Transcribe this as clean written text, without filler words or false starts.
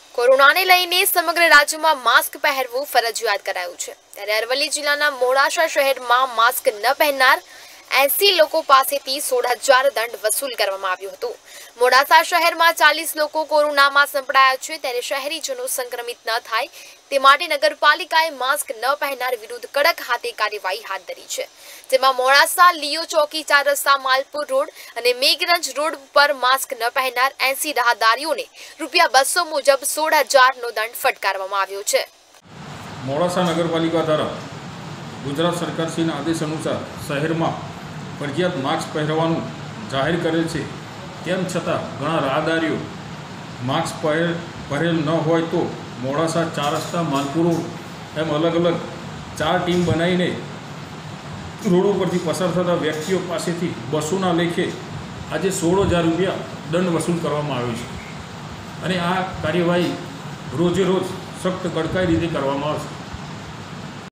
કોરોનાને લઈને સમગ્ર રાજ્યમાં માસ્ક પહેરવું ફરજિયાત કરાયું છે। ત્યારે અરવલ્લી જિલ્લાના મોડાસા શહેરમાં માસ્ક ન પહેરનાર 80 લોકો પાસેથી 16,000 દંડ વસૂલ કરવામાં આવ્યો હતો। મોડાસા શહેરમાં 40 લોકો કોરોનામાં સંપડાયા છે। ત્યારે શહેરીજનો સંક્રમિત ન થાય તે માટે નગરપાલિકાએ માસ્ક ન પહેરનાર વિરુદ્ધ કડક હાથે કાર્યવાહી હાથ ધરી છે। જેમાં મોડાસા લિયો ચોકી 4 રસ્તા માલપુર રોડ અને મેઘરંજ રોડ પર માસ્ક ન પહેરનાર 80 રાહદારીઓને ₹200 મુજબ 16,000નો દંડ ફટકારવામાં આવ્યો છે। મોડાસા નગરપાલિકા દ્વારા ગુજરાત સરકારશ્રીના આદેશ અનુસાર શહેરમાં ફરજિયાત માસ્ક પહેરવાનું જાહેર કરેલ છે। તેમ છતાં ઘણા રાહદારીઓ માસ્ક પહેરેલ ન હોય તો મોડાસા 4 રસ્તા માલપુર રોડ એમ અલગ અલગ 4 ટીમ બનાવીને રોડ ઉપરથી પસાર થતા વ્યક્તિઓ પાસેથી બસોના લેખે આજે 16,000 રૂપિયા દંડ વસૂલ કરવામાં આવ્યો છે અને આ કાર્યવાહી રોજે રોજ સખ્ત કડકાઈ રીતે કરવામાં આવશે।